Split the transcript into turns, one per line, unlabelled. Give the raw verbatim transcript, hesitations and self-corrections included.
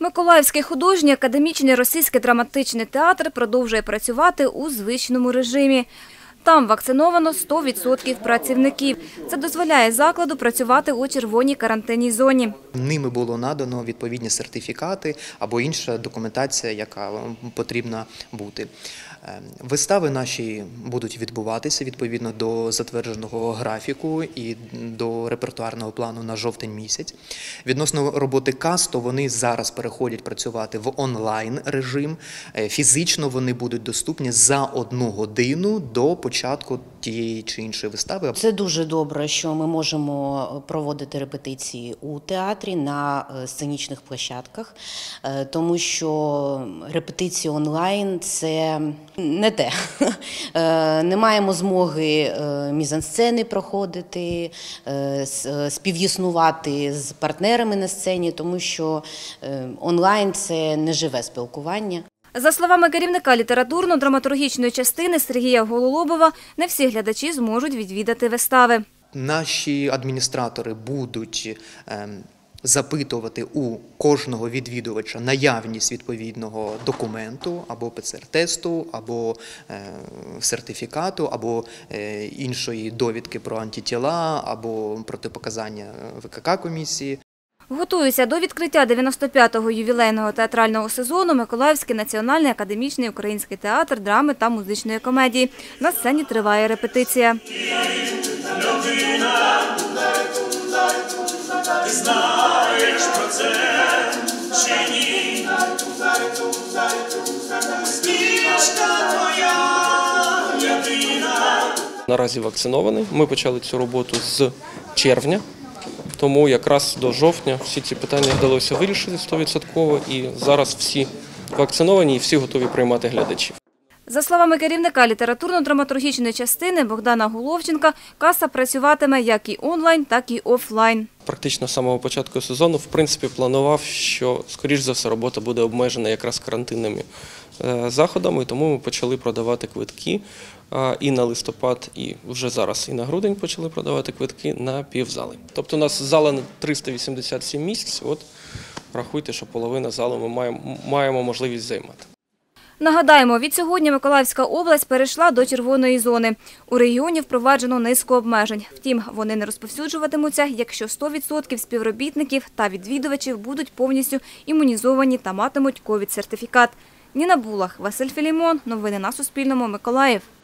Миколаївський художній академічний російський драматичний театр продовжує працювати у звичному режимі. Там вакциновано сто відсотків працівників. Це дозволяє закладу працювати у червоній карантинній зоні.
Ними було надано відповідні сертифікати або інша документація, яка потрібна бути. Вистави наші будуть відбуватися відповідно до затвердженого графіку і до репертуарного плану на жовтень місяць. Відносно роботи каст, то вони зараз переходять працювати в онлайн режим. Фізично вони будуть доступні за одну годину до початку тієї чи іншої вистави.
Це дуже добре, що ми можемо проводити репетиції у театрі на сценічних площадках, тому що репетиції онлайн – це не те. Не маємо змоги мізансцени проходити, співіснувати з партнерами на сцені, тому що онлайн – це не живе спілкування.
За словами керівника літературно-драматургічної частини Сергія Гололобова, не всі глядачі зможуть відвідати вистави.
Наші адміністратори будуть запитувати у кожного відвідувача наявність відповідного документу, або пе це ер тесту, або сертифікату, або іншої довідки про антитіла, або протипоказання ве ка ка комісії.
Готуються до відкриття дев'яносто п'ятого ювілейного театрального сезону Миколаївський національний академічний український театр драми та музичної комедії. На сцені триває репетиція.
Ти знаєш про це чи ні? Співачка твоя єдина.
Наразі вакцинований. Ми почали цю роботу з червня. Тому якраз до жовтня всі ці питання вдалося вирішити сто відсотків, і зараз всі вакциновані і всі готові приймати глядачів.
За словами керівника літературно-драматургічної частини Богдана Головченка, каса працюватиме як і онлайн, так і офлайн.
Практично з самого початку сезону, в принципі, планував, що, скоріш за все, робота буде обмежена якраз карантинними заходами, тому ми почали продавати квитки і на листопад, і вже зараз і на грудень почали продавати квитки на півзали. Тобто у нас зала на триста вісімдесят сім місць, от рахуйте, що половина залу ми маємо, маємо можливість займати.
Нагадаємо, відсьогодні Миколаївська область перейшла до червоної зони. У регіоні впроваджено низку обмежень. Втім, вони не розповсюджуватимуться, якщо сто відсотків співробітників та відвідувачів будуть повністю імунізовані та матимуть ковід-сертифікат. Ніна Булах, Василь Філімон. Новини на Суспільному. Миколаїв.